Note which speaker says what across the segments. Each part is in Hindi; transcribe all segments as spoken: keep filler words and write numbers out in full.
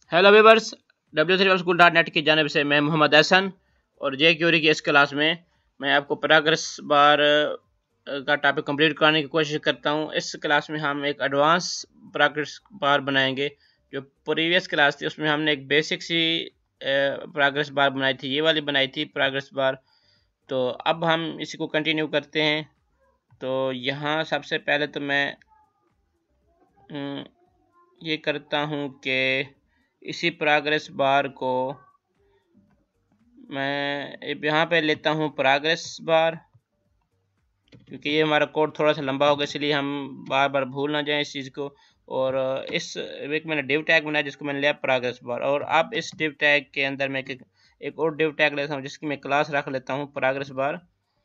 Speaker 1: Hello viewers, W three school dot net की जानिब से मैं मोहम्मद एहसन और जे क्यूरी की इस क्लास में मैं आपको प्रोग्रेस बार का टॉपिक कंप्लीट कराने की कोशिश करता हूं। इस क्लास में हम एक एडवांस प्रोग्रेस बार बनाएंगे। जो प्रीवियस क्लास थी उसमें हमने एक बेसिक सी प्रोग्रेस बार बनाई थी, ये वाली बनाई थी प्रोग्रेस बार। तो अब हम इसी को कंटिन्यू करते हैं। तो यहाँ सबसे पहले तो मैं ये करता हूँ कि इसी प्रोग्रेस बार को मैं यहाँ पे लेता हूँ प्रोग्रेस बार, क्योंकि ये हमारा कोड थोड़ा सा लंबा होगा, इसलिए हम बार बार भूल ना जाएं इस चीज़ को। और इस एक मैंने डिव टैग बनाया जिसको मैंने लिया प्रोग्रेस बार, और अब इस डिव टैग के अंदर मैं एक, एक और डिव टैग लेता हूँ जिसकी मैं क्लास रख लेता हूँ प्रोग्रेस बार।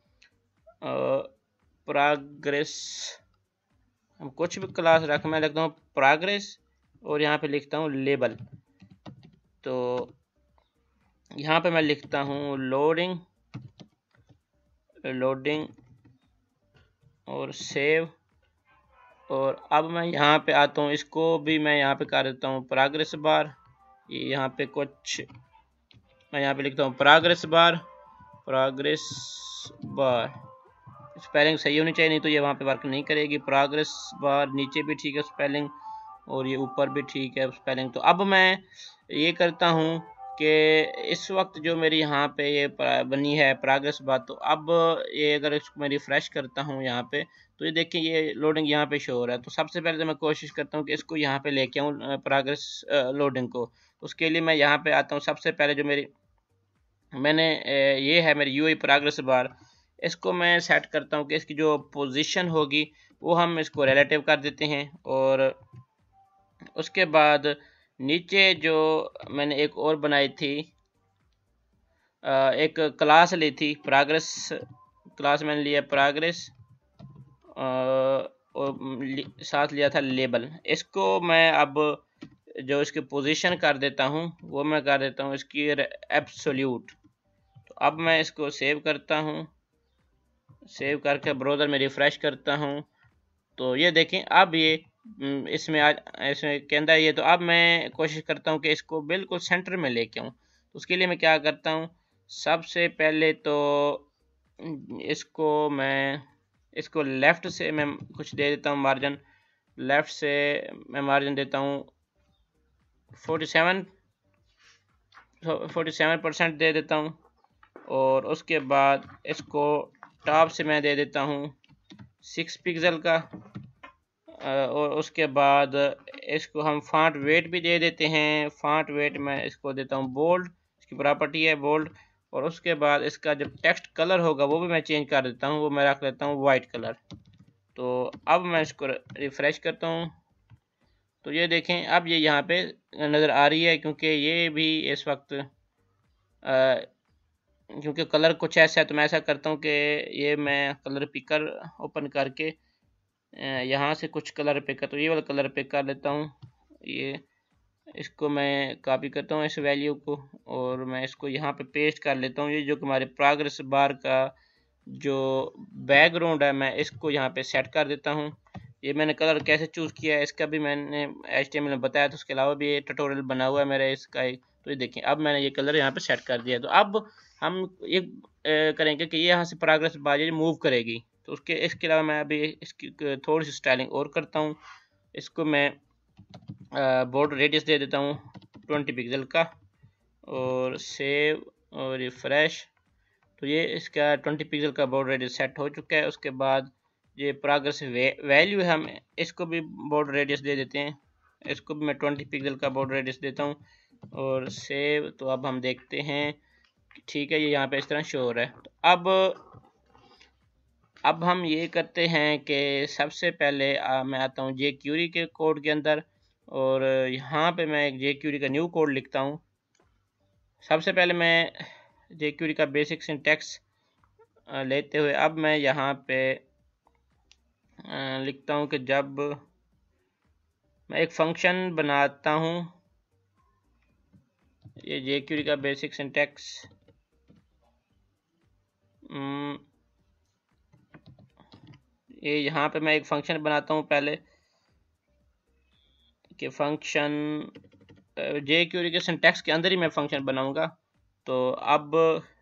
Speaker 1: प्रोग्रेस हम कुछ भी क्लास रख, मैं लिखता हूँ प्रोग्रेस और यहाँ पे लिखता हूँ लेबल। तो यहाँ पे मैं लिखता हूँ लोडिंग लोडिंग और सेव। और अब मैं यहाँ पे आता हूँ, इसको भी मैं यहाँ पे कर देता हूँ प्रोग्रेस बार। ये यहाँ पे कुछ मैं यहाँ पे लिखता हूँ progress bar progress bar spelling सही होनी चाहिए, नहीं तो ये वहाँ पे वर्क नहीं करेगी। प्रोग्रेस बार नीचे भी ठीक है स्पेलिंग और ये ऊपर भी ठीक है स्पेलिंग। तो अब मैं ये करता हूँ कि इस वक्त जो मेरी यहाँ पे ये बनी है प्रोग्रेस बार, तो अब ये अगर इसको मैं रिफ्रेश करता हूँ यहाँ पे, तो ये देखिए ये लोडिंग यहाँ पे शो हो रहा है। तो सबसे पहले तो मैं कोशिश करता हूँ कि इसको यहाँ पे लेके आऊँ प्रोग्रेस लोडिंग को। उसके लिए मैं यहाँ पे आता हूँ। सबसे पहले जो मेरी मैंने ये है मेरी यूआई प्रोग्रेस बार, इसको मैं सेट करता हूँ कि इसकी जो पोजीशन होगी वो हम इसको रिलेटिव कर देते हैं। और उसके बाद नीचे जो मैंने एक और बनाई थी, एक क्लास ली थी प्रोग्रेस क्लास, मैंने लिया प्रोग्रेस और साथ लिया था लेबल। इसको मैं अब जो इसकी पोजीशन कर देता हूँ वो मैं कर देता हूँ इसकी एब्सोल्यूट। तो अब मैं इसको सेव करता हूँ, सेव करके ब्राउज़र में रिफ़्रेश करता हूँ। तो ये देखें अब ये इसमें आज इसमें के अंदर ये, तो अब मैं कोशिश करता हूँ कि इसको बिल्कुल सेंटर में लेके आऊँ। तो उसके लिए मैं क्या करता हूँ, सबसे पहले तो इसको मैं इसको लेफ़्ट से मैं कुछ दे देता हूँ मार्जिन। लेफ़्ट से मैं मार्जिन देता हूँ forty seven forty seven percent दे देता हूँ। और उसके बाद इसको टॉप से मैं दे देता हूँ सिक्स पिक्सल का। और उसके बाद इसको हम फॉन्ट वेट भी दे देते हैं। फॉन्ट वेट मैं इसको देता हूँ बोल्ड, इसकी प्रॉपर्टी है बोल्ड। और उसके बाद इसका जब टेक्स्ट कलर होगा वो भी मैं चेंज कर देता हूँ, वो मैं रख लेता हूँ वाइट कलर। तो अब मैं इसको रिफ़्रेश करता हूँ, तो ये देखें अब ये यहाँ पे नज़र आ रही है, क्योंकि ये भी इस वक्त आ, क्योंकि कलर कुछ ऐसा है। तो मैं ऐसा करता हूँ कि ये मैं कलर पिकर ओपन करके यहाँ से कुछ कलर पिक कर, तो ये वाला कलर पिक कर लेता हूँ। ये इसको मैं कॉपी करता हूँ इस वैल्यू को, और मैं इसको यहाँ पे पेस्ट कर लेता हूँ। ये जो हमारे प्रोग्रेस बार का जो बैकग्राउंड है मैं इसको यहाँ पे सेट कर देता हूँ। ये मैंने कलर कैसे चूज़ किया है इसका भी मैंने एच टी एम एल में बताया, तो उसके अलावा भी ये ट्यूटोरियल बना हुआ है मेरा इसका एक। तो ये देखिए अब मैंने ये कलर यहाँ पे सेट कर दिया। तो अब हम ये करेंगे कि ये यहाँ से प्रोग्रेस बार मूव करेगी। तो उसके इसके अलावा मैं अभी इसकी थोड़ी सी स्टाइलिंग और करता हूँ। इसको मैं बॉर्डर रेडियस दे देता हूँ ट्वेंटी पिक्सल का, और सेव और रिफ्रेश। तो ये इसका ट्वेंटी पिक्सल का बॉर्डर रेडियस सेट हो चुका है। उसके बाद ये प्रोग्रेस वैल्यू है, हम इसको भी बॉर्डर रेडियस दे देते हैं। इसको भी मैं ट्वेंटी पिक्सल का बॉर्डर रेडियस देता हूँ और सेव। तो अब हम देखते हैं ठीक है, ये यहाँ पे इस तरह शो हो रहा है। तो अब अब हम ये करते हैं कि सबसे पहले आ, मैं आता हूँ jQuery के कोड के अंदर, और यहाँ पे मैं एक jQuery का न्यू कोड लिखता हूँ। सबसे पहले मैं jQuery का बेसिक सिंटैक्स लेते हुए अब मैं यहाँ पे लिखता हूँ कि जब मैं एक फंक्शन बनाता हूँ, ये jQuery का बेसिक सिंटैक्स ये यहाँ पे मैं एक फंक्शन बनाता हूँ पहले कि फंक्शन जे क्यूरी के सिंटैक्स के अंदर ही मैं फंक्शन बनाऊंगा। तो अब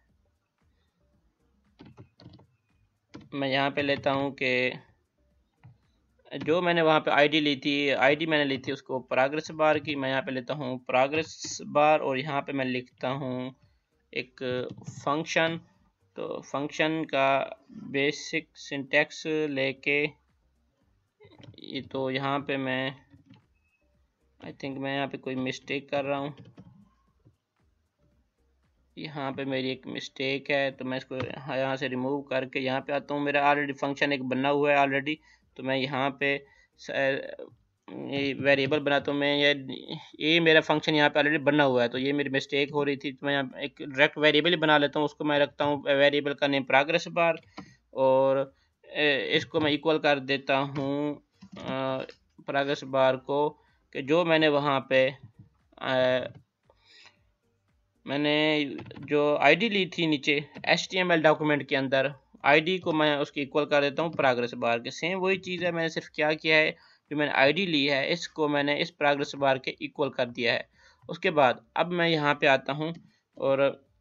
Speaker 1: मैं यहाँ पे लेता हूँ कि जो मैंने वहाँ पे आईडी ली थी, आईडी मैंने ली थी उसको प्रोग्रेस बार की, मैं यहाँ पे लेता हूँ प्रोग्रेस बार और यहाँ पे मैं लिखता हूँ एक फंक्शन। तो फंक्शन का बेसिक सिंटैक्स लेके ये, तो यहाँ पे मैं आई थिंक मैं यहाँ पे कोई मिस्टेक कर रहा हूँ, यहाँ पे मेरी एक मिस्टेक है, तो मैं इसको यहाँ से रिमूव करके यहाँ पे आता हूँ। मेरा ऑलरेडी फंक्शन एक बना हुआ है ऑलरेडी, तो मैं यहाँ पे ये वेरिएबल बनाता हूँ मैं, ये ये मेरा फंक्शन यहाँ पे ऑलरेडी बना हुआ है, तो ये मेरी मिस्टेक हो रही थी। तो मैं यहाँ एक डायरेक्ट वेरिएबल ही बना लेता हूँ, उसको मैं रखता हूँ वेरिएबल का नेम प्रोग्रेस बार, और इसको मैं इक्वल कर देता हूँ प्रोग्रेस बार को कि जो मैंने वहाँ पे आ, मैंने जो आईडी ली थी नीचे H T M L document के अंदर, आईडी को मैं उसके इक्वल कर देता हूँ प्रोग्रेस बार के। सेम वही चीज़ है, मैंने सिर्फ क्या किया है, जो मैंने आईडी ली है इसको मैंने इस प्रोग्रेस बार के इक्वल कर दिया है। उसके बाद अब मैं यहाँ पे आता हूँ और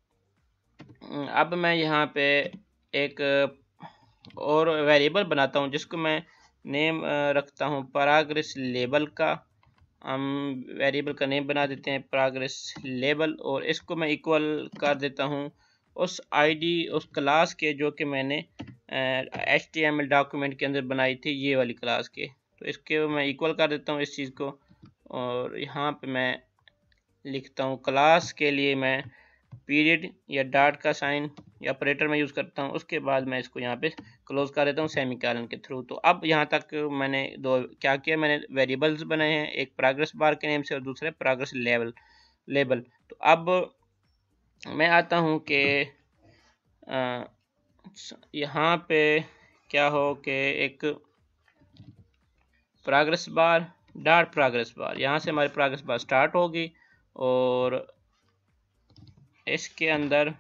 Speaker 1: अब मैं यहाँ पे एक और वेरिएबल बनाता हूँ जिसको मैं नेम रखता हूँ प्रोग्रेस लेवल का। हम वेरिएबल का नेम बना देते हैं प्रोग्रेस लेवल, और इसको मैं इक्वल कर देता हूँ उस आईडी उस क्लास के जो कि मैंने H T M L document के अंदर बनाई थी, ये वाली क्लास के। तो इसके मैं इक्वल कर देता हूँ इस चीज़ को, और यहाँ पे मैं लिखता हूँ क्लास के लिए मैं पीरियड या डॉट का साइन या ऑपरेटर में यूज़ करता हूँ। उसके बाद मैं इसको यहाँ पे क्लोज कर देता हूँ सेमीकोलन के थ्रू। तो अब यहाँ तक मैंने दो क्या किया, मैंने वेरिएबल्स बनाए हैं, एक प्रोग्रेस बार के नेम से और दूसरे प्रोग्रेस लेवल लेबल। तो अब मैं आता हूँ कि यहाँ पे क्या हो कि एक progress bar dot progress bar, यहाँ से हमारी प्रोग्रेस बार स्टार्ट होगी और इसके अंदर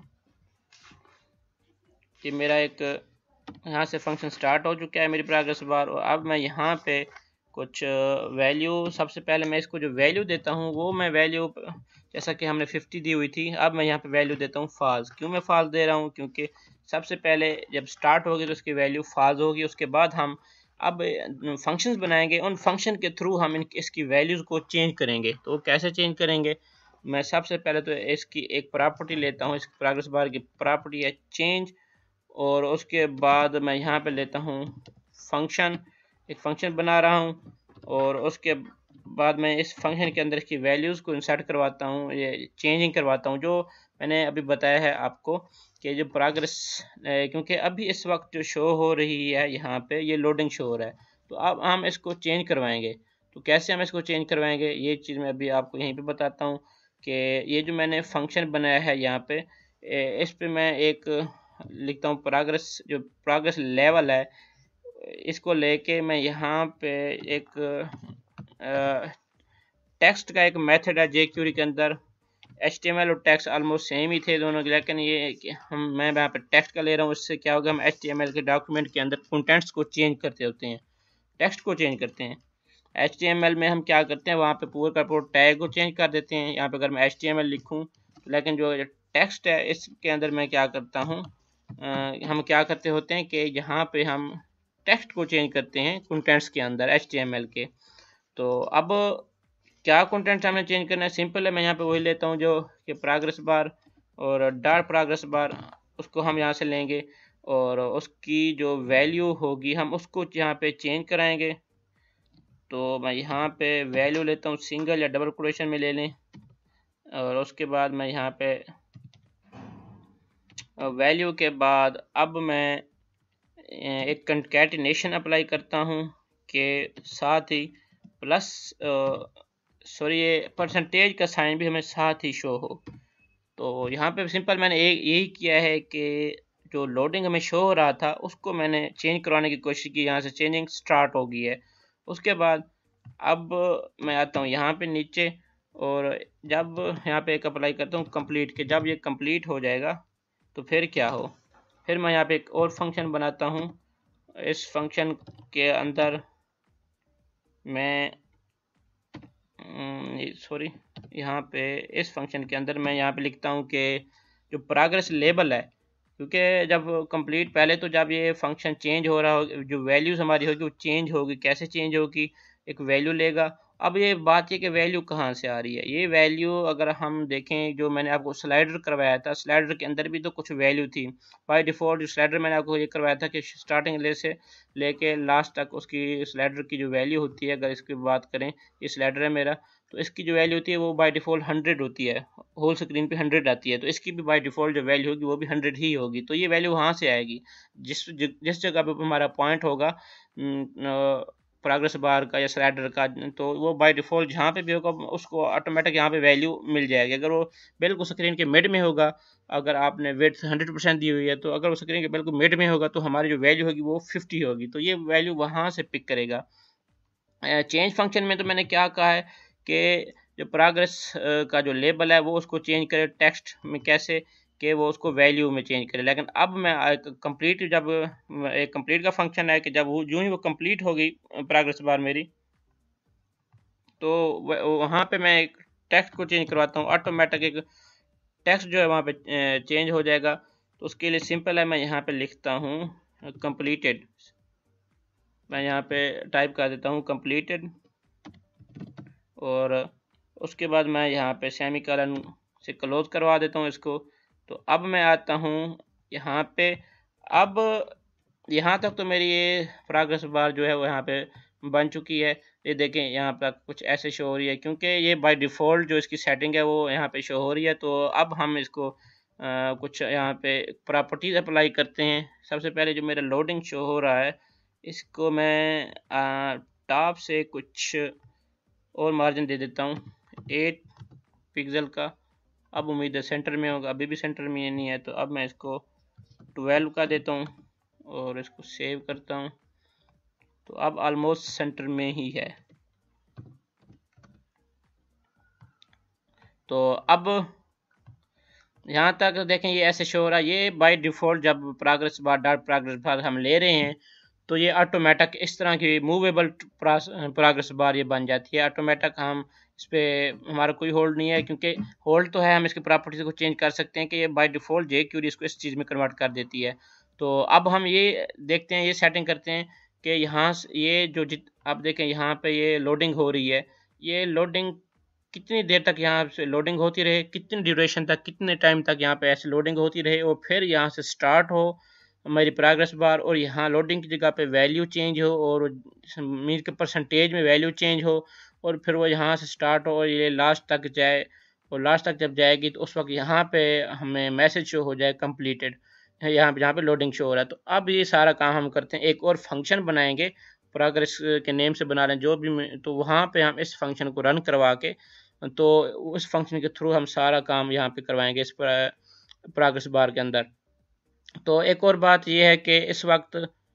Speaker 1: कि मेरा एक यहाँ से फंक्शन स्टार्ट हो चुका है मेरी प्रोग्रेस बार। और अब मैं यहाँ पे कुछ वैल्यू, सबसे पहले मैं इसको जो वैल्यू देता हूँ वो मैं वैल्यू जैसा कि हमने फिफ्टी दी हुई थी, अब मैं यहाँ पे वैल्यू देता हूँ फाल्स। क्यों मैं फाल्स दे रहा हूँ, क्योंकि सबसे पहले जब स्टार्ट होगी तो उसकी वैल्यू फाल्स होगी। उसके बाद हम अब फंक्शंस बनाएंगे, उन फंक्शन के थ्रू हम इन इसकी वैल्यूज़ को चेंज करेंगे। तो कैसे चेंज करेंगे, मैं सबसे पहले तो इसकी एक प्रॉपर्टी लेता हूँ, इस प्रोग्रेस बार की प्रॉपर्टी है चेंज, और उसके बाद मैं यहाँ पे लेता हूँ फंक्शन, एक फंक्शन बना रहा हूँ, और उसके बाद मैं इस फंक्शन के अंदर इसकी वैल्यूज़ को इंसर्ट करवाता हूँ, ये चेंजिंग करवाता हूँ, जो मैंने अभी बताया है आपको कि जो प्रोग्रेस, क्योंकि अभी इस वक्त जो शो हो रही है यहाँ पे ये लोडिंग शो हो रहा है, तो अब हम इसको चेंज करवाएंगे। तो कैसे हम इसको चेंज करवाएंगे ये चीज़ मैं अभी आपको यहीं पे बताता हूँ कि ये जो मैंने फंक्शन बनाया है यहाँ पे, इस पे मैं एक लिखता हूँ प्रोग्रेस, जो प्रोग्रेस लेवल है इसको लेके मैं यहाँ पे एक टेक्स्ट का एक मेथड है jQuery के अंदर। एच टी एम एल और टेक्स्ट ऑलमोस्ट सेम ही थे दोनों, लेकिन ये हम मैं यहाँ पे टेक्स्ट का ले रहा हूँ। इससे क्या होगा, हम एच टी एम एल के डॉक्यूमेंट के अंदर कंटेंट्स को चेंज करते होते हैं, टेक्स्ट को चेंज करते हैं। एच टी एम एल में हम क्या करते हैं, वहाँ पे पूरा का पूरा टैग को चेंज कर देते हैं। यहाँ पे अगर मैं एच टी एम एल लिखूँ, लेकिन जो टेक्स्ट है इसके अंदर मैं क्या करता हूँ, हम क्या करते होते हैं कि यहाँ पे हम टेक्स्ट को चेंज करते हैं कंटेंट्स के अंदर एच टी एम एल के। तो अब क्या कंटेंट्स हमें चेंज करना है, सिंपल है, मैं यहाँ पे वही लेता हूँ जो कि प्रोग्रेस बार और डॉट प्रोग्रेस बार, उसको हम यहाँ से लेंगे और उसकी जो वैल्यू होगी हम उसको यहाँ पे चेंज कराएंगे। तो मैं यहाँ पे वैल्यू लेता हूँ सिंगल या डबल कोटेशन में ले लें, और उसके बाद मैं यहाँ पे वैल्यू के बाद अब मैं एक कंकैटिनेशन अप्लाई करता हूँ के साथ ही प्लस सॉरी ये परसेंटेज का साइन भी हमें साथ ही शो हो। तो यहाँ पे सिंपल मैंने एक यही किया है कि जो लोडिंग हमें शो हो रहा था उसको मैंने चेंज करवाने की कोशिश की, यहाँ से चेंजिंग स्टार्ट हो गई है। उसके बाद अब मैं आता हूँ यहाँ पे नीचे, और जब यहाँ पे एक अप्लाई करता हूँ कंप्लीट के, जब ये कंप्लीट हो जाएगा तो फिर क्या हो, फिर मैं यहाँ पे एक और फंक्शन बनाता हूँ। इस फंक्शन के अंदर मैं सॉरी यहाँ पे इस फंक्शन के अंदर मैं यहाँ पे लिखता हूँ कि जो प्रोग्रेस लेबल है, क्योंकि जब कंप्लीट पहले तो जब ये फंक्शन चेंज हो रहा हो, जो वैल्यूज़ हमारी होगी वो चेंज होगी। कैसे चेंज होगी? एक वैल्यू लेगा। अब ये बात है कि वैल्यू कहाँ से आ रही है। ये वैल्यू अगर हम देखें, जो मैंने आपको स्लाइडर करवाया था, स्लाइडर के अंदर भी तो कुछ वैल्यू थी। बाय डिफ़ॉल्ट स्लाइडर मैंने आपको ये करवाया था कि स्टार्टिंग ले से लेके लास्ट तक उसकी स्लाइडर की जो वैल्यू होती है, अगर इसकी बात करें, ये स्लाइडर है मेरा, तो इसकी जो वैल्यू होती है वो बाय डिफ़ॉल्ट हंड्रेड होती है। होल स्क्रीन पे हंड्रेड आती है, तो इसकी भी बाय डिफ़ॉल्ट जो वैल्यू होगी वो भी हंड्रेड ही होगी। तो ये वैल्यू वहाँ से आएगी, जिस जिस जगह पे हमारा पॉइंट होगा प्रोग्रेस बार का या स्लाइडर का, तो वो बाय डिफ़ॉल्ट जहाँ पे भी होगा उसको ऑटोमेटिक यहाँ पे वैल्यू मिल जाएगी। अगर वो बिल्कुल स्क्रीन के मिड में होगा, अगर आपने विड्थ हंड्रेड परसेंट दी हुई है, तो अगर वो स्क्रीन के बिल्कुल मिड में होगा तो हमारी जो वैल्यू होगी वो फिफ्टी होगी। तो ये वैल्यू वहाँ से पिक करेगा। चेंज फंक्शन में तो मैंने क्या कहा है कि जो प्रोग्रेस का जो लेबल है वो उसको चेंज करे टेक्स्ट में, कैसे कि वो उसको वैल्यू में चेंज करे। लेकिन अब मैं कंप्लीट, जब एक कंप्लीट का फंक्शन है कि जब वो जो ही वो कंप्लीट हो गई प्रोग्रेस बार मेरी, तो वहाँ पे मैं एक टेक्स्ट को चेंज करवाता हूँ। ऑटोमेटिक एक टेक्स्ट जो है वहाँ पे चेंज हो जाएगा। तो उसके लिए सिंपल है, मैं यहाँ पे लिखता हूँ कंप्लीटेड। मैं यहाँ पे टाइप कर देता हूँ कंप्लीटेड, और उसके बाद मैं यहाँ पे सेमीकोलन से क्लोज करवा देता हूँ इसको। तो अब मैं आता हूँ यहाँ पे। अब यहाँ तक तो मेरी ये प्रोग्रेस बार जो है वो यहाँ पे बन चुकी है। ये देखें यहाँ पर कुछ ऐसे शो हो रही है, क्योंकि ये बाय डिफ़ॉल्ट जो इसकी सेटिंग है वो यहाँ पे शो हो रही है। तो अब हम इसको आ, कुछ यहाँ पे प्रॉपर्टीज अप्लाई करते हैं। सबसे पहले जो मेरा लोडिंग शो हो रहा है, इसको मैं टॉप से कुछ और मार्जिन दे देता हूँ एट पिक्सल का। अब उम्मीद है सेंटर में होगा, अभी भी सेंटर में नहीं है। तो अब मैं इसको ट्वेल्व का देता हूँ और इसको सेव करता हूँ। तो अब ऑलमोस्ट सेंटर में ही है। तो अब यहाँ तक देखें ये ऐसे शो हो रहा है। ये बाय डिफ़ॉल्ट जब progress bar dot progress bar हम ले रहे हैं तो ये ऑटोमेटिक इस तरह की मूवेबल प्रोग्रेस बार ये बन जाती है ऑटोमेटिक। हम इस पर हमारा कोई होल्ड नहीं है, क्योंकि होल्ड तो है, हम इसकी प्रॉपर्टीज को चेंज कर सकते हैं कि ये बाय डिफ़ॉल्ट jQuery इसको इस चीज़ में कन्वर्ट कर देती है। तो अब हम ये देखते हैं, ये सेटिंग करते हैं कि यहाँ ये जो जित आप देखें यहाँ पे ये लोडिंग हो रही है। ये लोडिंग कितनी देर तक यहाँ से लोडिंग होती रहे, कितनी ड्यूरेशन तक, कितने टाइम तक यहाँ पे ऐसे लोडिंग होती रहे, और फिर यहाँ से स्टार्ट हो हमारी प्रोग्रेस बार, और यहाँ लोडिंग की जगह पे वैल्यू चेंज हो, और मीन के परसेंटेज में वैल्यू चेंज हो, और फिर वो यहाँ से स्टार्ट हो और ये लास्ट तक जाए। और लास्ट तक जब जाएगी तो उस वक्त यहाँ पे हमें मैसेज शो हो जाए कंप्लीटेड, यहाँ पे जहाँ पे लोडिंग शो हो रहा है। तो अब ये सारा काम हम करते हैं, एक और फंक्शन बनाएंगे, प्रोग्रेस के नेम से बना लें जो भी, तो वहाँ पे हम इस फंक्शन को रन करवा के, तो उस फंक्शन के थ्रू हम सारा काम यहाँ पे करवाएंगे इस प्रोग्रेस बार के अंदर। तो एक और बात यह है कि इस वक्त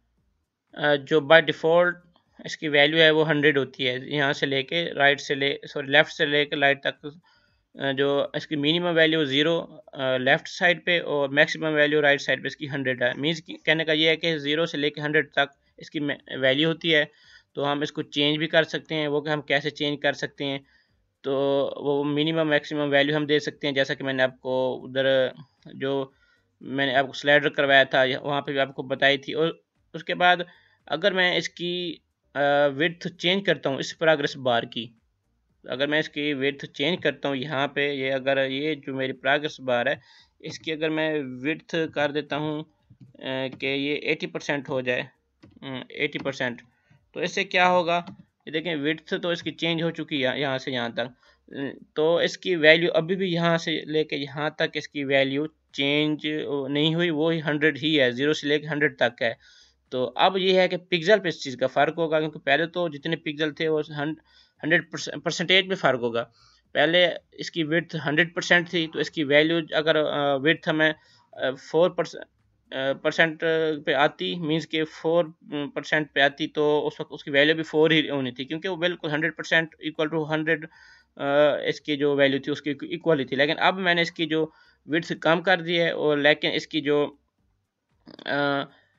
Speaker 1: जो बाय डिफ़ॉल्ट इसकी वैल्यू है वो हंड्रेड होती है, यहाँ से लेके राइट से ले सॉरी लेफ़्ट से लेके राइट तक। जो इसकी minimum value zero left side पे और मैक्सिमम वैल्यू राइट साइड पे इसकी हंड्रेड है। मीन्स कहने का ये है कि ज़ीरो से लेके हंड्रेड तक इसकी वैल्यू होती है। तो हम इसको चेंज भी कर सकते हैं। वो कि हम कैसे चेंज कर सकते हैं, तो वो मिनिमम मैक्सिमम वैल्यू हम दे सकते हैं, जैसा कि मैंने आपको उधर जो मैंने आपको स्लाइडर करवाया था वहाँ पे भी आपको बताई थी। और उसके बाद अगर मैं इसकी विड्थ चेंज करता हूँ इस प्रोग्रेस बार की, अगर मैं इसकी विड्थ चेंज करता हूँ यहाँ पे, ये अगर ये जो मेरी प्रोग्रेस बार है इसकी अगर मैं विड्थ कर देता हूँ कि ये एटी परसेंट हो जाए, एटी परसेंट, तो इससे क्या होगा, ये देखें विड्थ तो इसकी चेंज हो चुकी है यहाँ से यहाँ तक। तो इसकी वैल्यू अभी भी यहाँ से लेके यहाँ तक इसकी वैल्यू चेंज नहीं हुई, वो ही हंड्रेड ही है, ज़ीरो से लेके हंड्रेड तक है। तो अब ये है कि पिक्सल पे इस चीज़ का फ़र्क होगा, क्योंकि पहले तो जितने पिक्सल थे वो हंड्रेड परसेंटेज में फ़र्क होगा। पहले इसकी विड्थ हंड्रेड परसेंट थी, तो इसकी वैल्यू अगर विड्थ हमें फोर परसेंट परसेंट पे आती, मींस के फोर परसेंट पे आती, तो उस वक्त उसकी वैल्यू भी फोर ही होनी थी, क्योंकि वो बिल्कुल hundred percent equal to hundred इसकी जो वैल्यू थी उसकी इक्वल ही थी। लेकिन अब मैंने इसकी जो विड्थ कम कर दी है, और लेकिन इसकी जो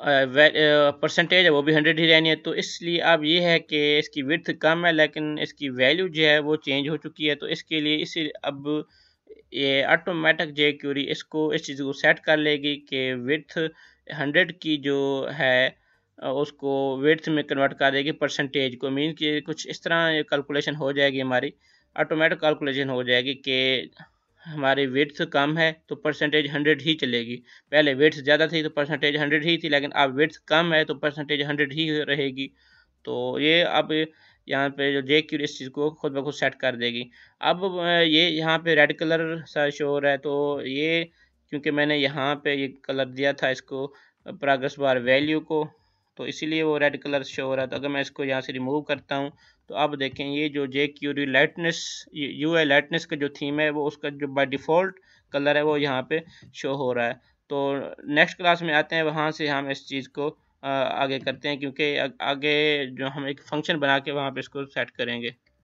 Speaker 1: परसेंटेज है वो भी हंड्रेड ही रहनी है। तो इसलिए अब ये है कि इसकी विड्थ कम है लेकिन इसकी वैल्यू जो है वो चेंज हो चुकी है। तो इसके लिए इसी अब ये ऑटोमेटिक जे क्यूरी इसको इस चीज़ को सेट कर लेगी कि विड्थ हंड्रेड की जो है उसको विड्थ में कन्वर्ट कर देगी परसेंटेज को। मीन कि कुछ इस तरह कैलकुलेशन हो जाएगी, हमारी ऑटोमेटिक कैलकुलेशन हो जाएगी कि हमारी विड्थ कम है तो परसेंटेज हंड्रेड ही चलेगी। पहले विड्थ ज़्यादा थी तो परसेंटेज हंड्रेड ही थी, लेकिन अब विड्थ कम है तो परसेंटेज हंड्रेड ही रहेगी। तो ये अब यहाँ पे जो जे क्यू इस चीज़ को खुद ब खुद सेट कर देगी। अब ये यहाँ पे रेड कलर सा शो हो रहा है, तो ये क्योंकि मैंने यहाँ पे ये कलर दिया था इसको प्रोग्रेस बार वैल्यू को, तो इसीलिए वो रेड कलर शो हो रहा है। तो अगर मैं इसको यहाँ से रिमूव करता हूँ तो अब देखें ये जो jQuery lightness U I lightness का जो थीम है वो उसका जो बाय डिफ़ॉल्ट कलर है वो यहाँ पे शो हो रहा है। तो नेक्स्ट क्लास में आते हैं, वहाँ से हम इस चीज़ को आगे करते हैं, क्योंकि आगे जो हम एक फंक्शन बना के वहाँ पे इसको सेट करेंगे।